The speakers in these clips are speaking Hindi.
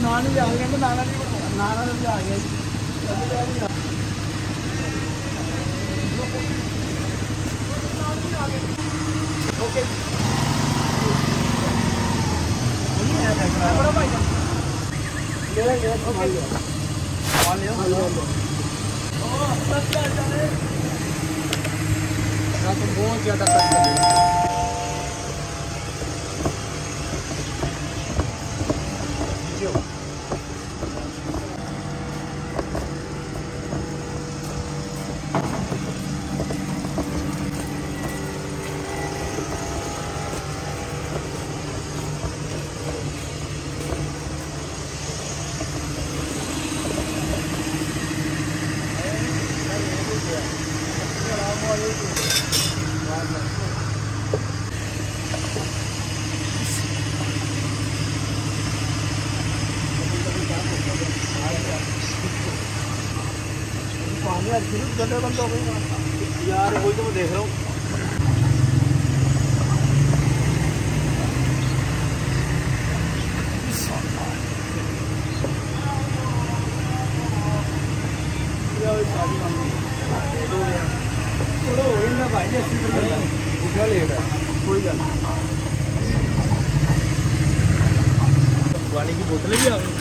नान भी आ गया, नाना भी नाना भी आ गया। ओके बड़ा भाई बहुत ज़्यादा गंदे बंद हो गई यार, वही तो मैं देख रहा हूँ। भाई लेट है कोई गल, पानी की बोतलें भी आ गई।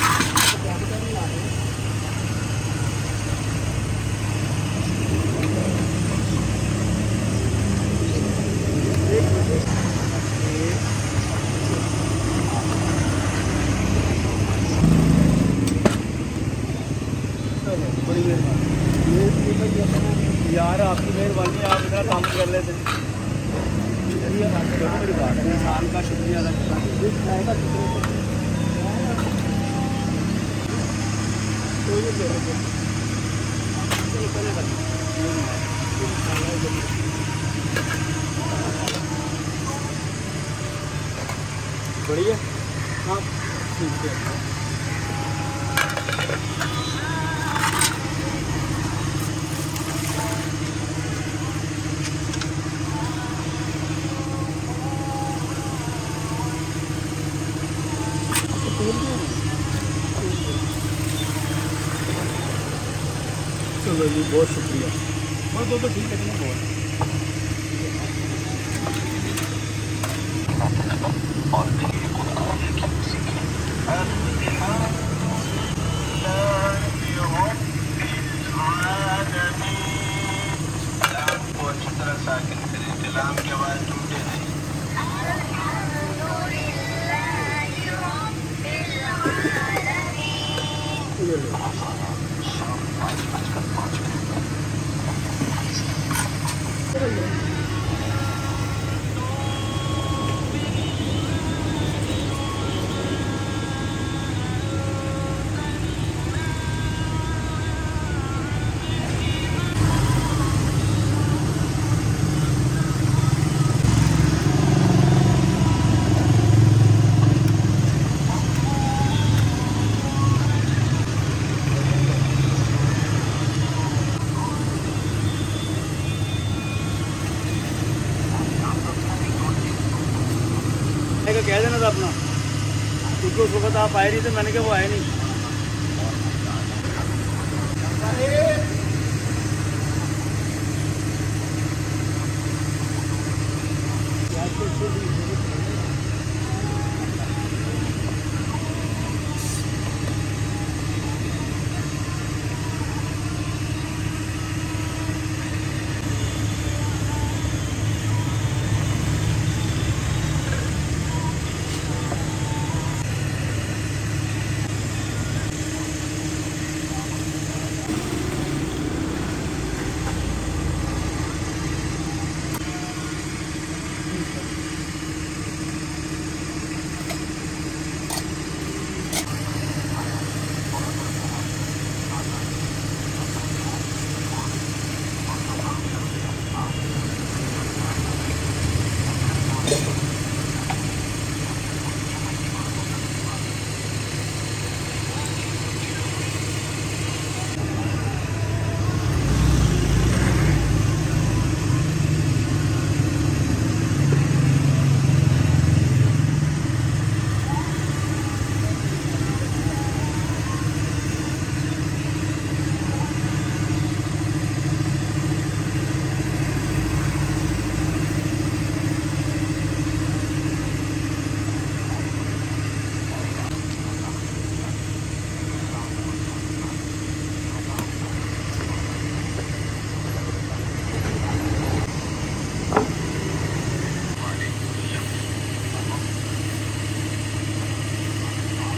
यार आपकी मेहरबानी, आप इतना काम कर लेते हैं। चलिए मेरी बात है, इंसान का शुक्रिया अदा करना। बढ़िया, हाँ ठीक है। चलो जी, बहुत शुक्रिया। बहुत तो ठीक है, बहुत अच्छी तरह साकिन कलाम के बाद टूटे नहीं। कह देना था अपना, क्योंकि उस वक्त आप आए नहीं थे, मैंने कहा वो आए नहीं।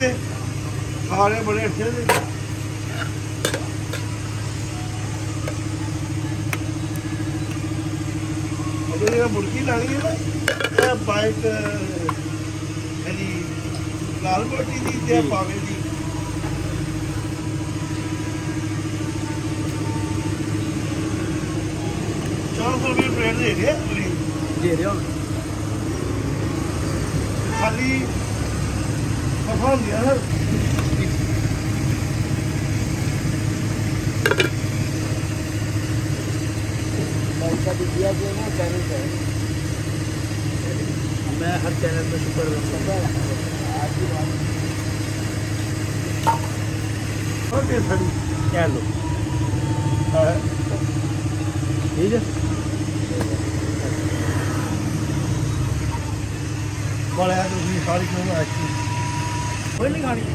थे खाने बड़े अच्छे थे। अगर मुर्गी लानी है ना बाइक लाल बोटी दी ते पावे दी 400 रुपये प्लेट दे रहे हो खाली मफा दिया सर दिया जो ना चैनल पे मैं हर चैनल पे शुक्र करूँगा आज की बात ओके सर क्या लो ठीक है बड़ा दूसरी सारी क्यों अच्छी कोई नहीं खानी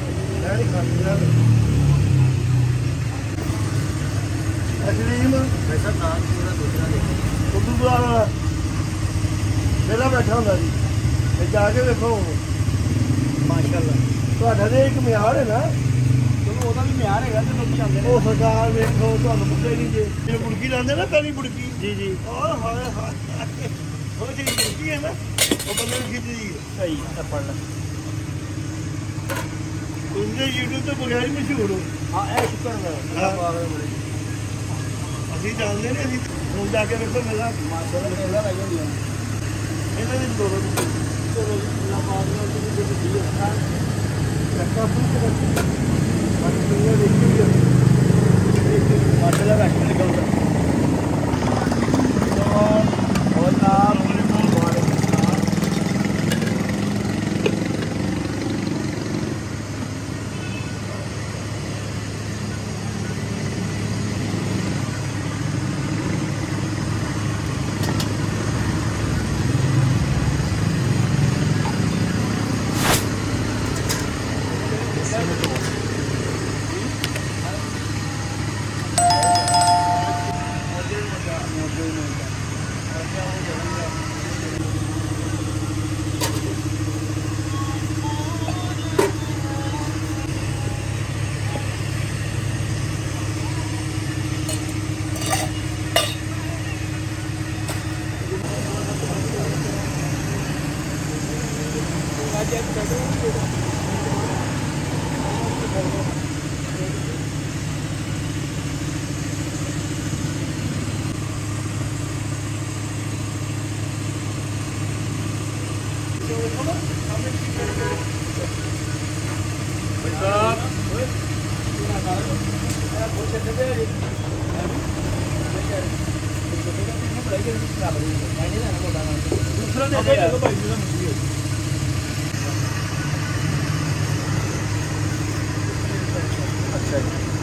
ऐसा नाम पूरा दूसरा उर्दू वाला मेरा बैठा होता जी जाके देखो माशाल्लाह ਤੁਹਾਡਾ ਦੇ ਇੱਕ ਮਿਆਰ ਹੈ ਨਾ चलो ਉਹਦਾ ਵੀ ਮਿਆਰ ਹੈਗਾ ਤੇ ਲੋਕੀ ਆਉਂਦੇ ਨੇ ਉਹ ਸਰਕਾਰ ਵੇਖੋ ਤੁਹਾਨੂੰ ਮੁੱਕੇ ਨਹੀਂ ਜੇ ਜੇ ਮੁਰਗੀ ਲਾਉਂਦੇ ਨਾ ਪਹਿਲੀ ਮੁਰਗੀ जी जी ਓਏ ਹਾਏ ਹਾਏ ਉਹ ਜਿਹੜੀ ਮੁਰਗੀ ਹੈ ਨਾ ਉਹ ਬੰਦੇ ਨੂੰ ਖਿੱਚਦੀ ਹੈ सही है पढ़ ला ਉਹਦੇ YouTube ਤੇ ਬਗੈਰ ਹੀ ਮਸ਼ਹੂਰ ਹੋ हाँ ए शुक्र है ਅਸੀਂ ਜਾਣਦੇ ਨੇ ਅਸੀਂ ਹੁਣ ਜਾ ਕੇ ਵੇਖੋ ਮੇਰਾ माशाल्लाह मेला लग गया ਇਹਨਾਂ ਦੀ ਲੋੜ चलो अल्लाह पाक ने उनको जो दी है ਰੱਖਾ ਫੁੱਟ ਕਰ ਬਾਕੀ ਦੁਨੀਆ ਦੇਖੀ ਹੈ माशाल्लाह बैठ निकलता और नाम दूसरा दे दो भाई अच्छा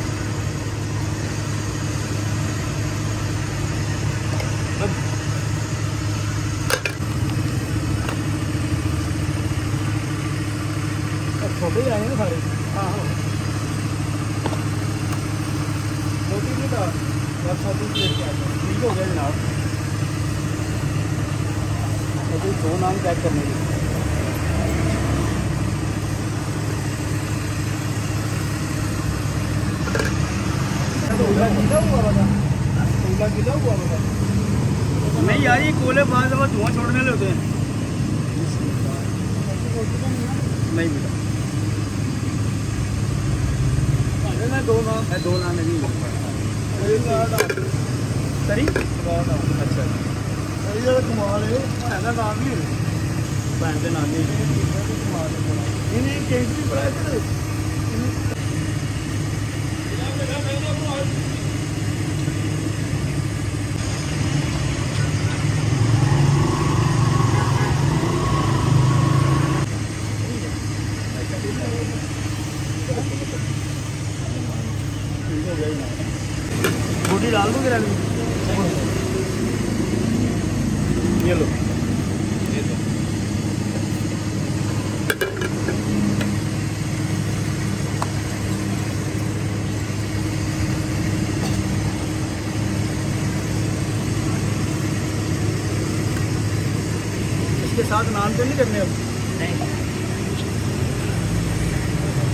छोटे आए हैं सारे हाँ हाँ छोटी नहीं था बस छोटी ठीक हो गया जनाब अभी 2 नाम पैक करने के नहीं यार ये कोले बाद में धुआं छोड़ने लगे हैं नहीं मिला मैं 2 नाम है 2 नाम नहीं सरी अच्छा कमाल है नाम ही भैन के नाम ही इन्हें केक भी बड़ा बूटी डाल दो गिरा ये लो इसके साथ नान तो नहीं करने अब नहीं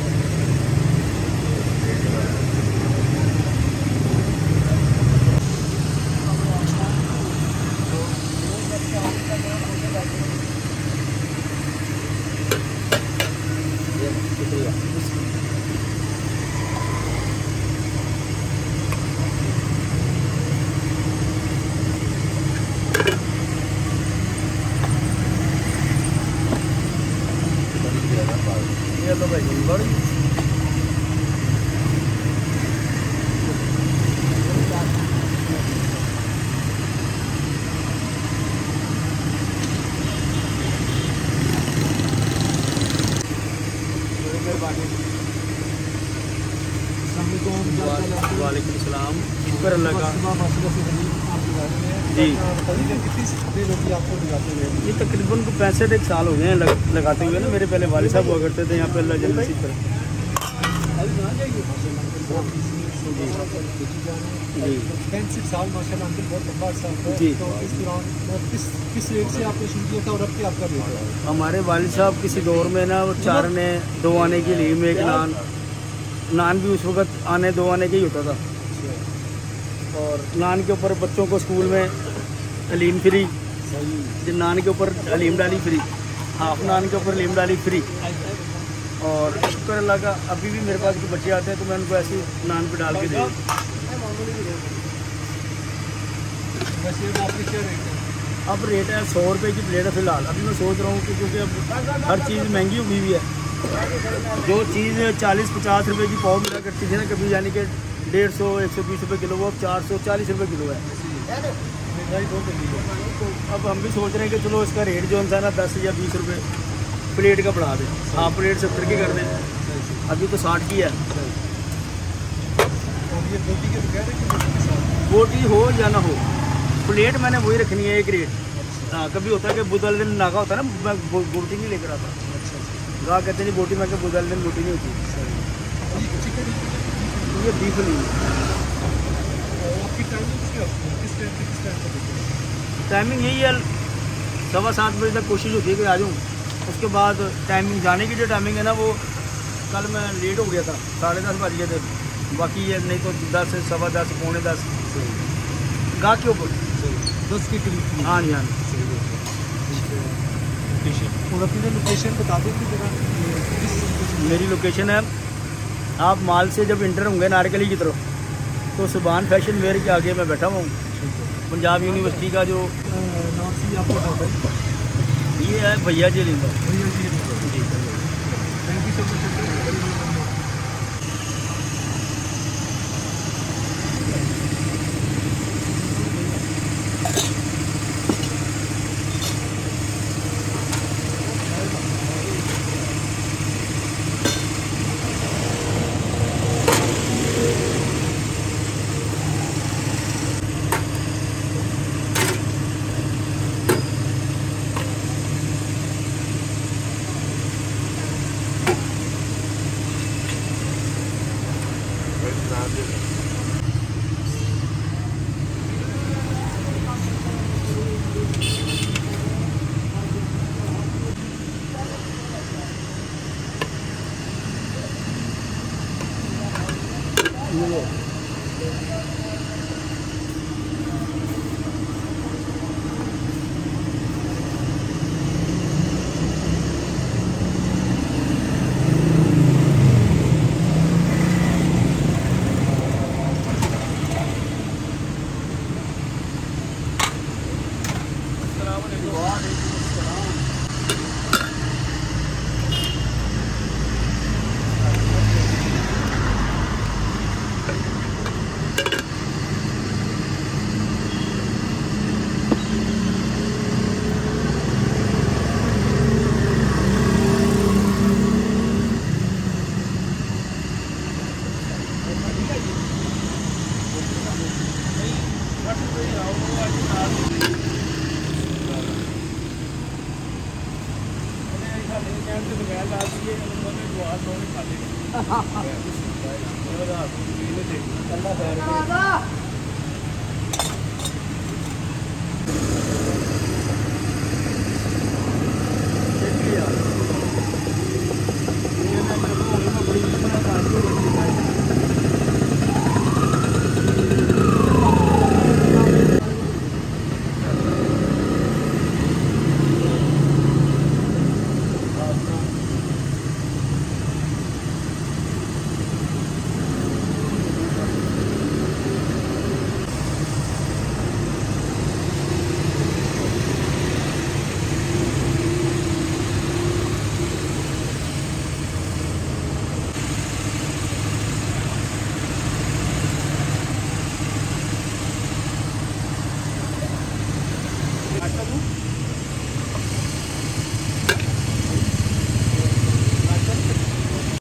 लो भाई बड़ी वालेकुम सलाम। शुक्र अल्लाह का जी। ये तकरीबन 65 साल हो गए हैं लगाते हुए ना। मेरे पहले वालिद साहब हुआ करते थे यहाँ पे, अल्लाह जल्द नसीब करे। जी 65 साल माशाल्लाह अंकल, बहुत लंबा अर्सा है। जी। तो इस दौरान किस रेट से आपने शुरू किया था और अब क्या आपका रेट है? हमारे वालिद साहब किसी दौर में ना वो 4 आने 2 आने की लीम में एक नान भी उस वक्त आने 2 आने का ही होता था। और नान के ऊपर बच्चों को स्कूल में हलीम फ्री, जो नान के ऊपर हलीम डाली फ्री, हाफ नान के ऊपर हलीम डाली फ्री। और शुक्र अल्लाह का अभी भी मेरे पास कोई बच्चे आते हैं तो मैं उनको ऐसे नान पे डाल के दे। वैसे आपके क्या रेट है? अब रेट है 100 रुपये की प्लेट है फ़िलहाल। अभी मैं सोच रहा हूँ कि क्योंकि अब हर चीज़ महंगी हुई है। जो चीज़ 40-50 रुपये की पाव मिला करती थी ना कभी, यानी कि 150-120 रुपये किलो, वो अब 440 रुपये किलो है। महंगाई बहुत होगी है। तो अब हम भी सोच रहे हैं कि चलो इसका रेट जो है ना 10 या 20 रुपये प्लेट का बढ़ा दें। हाफ प्लेट 70 की कर दें, अभी तो 60 की है। और ये बोटी के बगैर है कि बोटी के साथ? बोटी हो या ना हो, प्लेट मैंने वही रखनी है एक रेट। हाँ, कभी होता है कि बुधल दिन नागा होता है ना, मैं बोटी नहीं लेकर आता। गाँव कहते नहीं बोटी, मैं बुधल दिन बोटी नहीं होती। ये बीफ नहीं है। आपकी टाइमिंग क्या होती है? किस टाइम से किस टाइम तक? टाइमिंग यही है, 7:15 बजे तक कोशिश होती है कि आ जाऊँ। उसके बाद टाइमिंग जाने की जो टाइमिंग है ना, वो कल मैं लेट हो गया था, 10:30 बज गए थे। बाकी ये नहीं तो 10 से 10:15 पौने 10 गाँव के ऊपर 10 के करीब। हाँ जी हाँ। और अपनी लोकेशन बता दें कि जरा मेरी लोकेशन है, आप माल से जब इंटर होंगे नारकली की तरफ, तो सुभान फैशन वेयर के आगे मैं बैठा हुआ हूँ। पंजाब यूनिवर्सिटी का जो नाम से आपको होगा ये है भैया जी लिंगा। Thank you so much.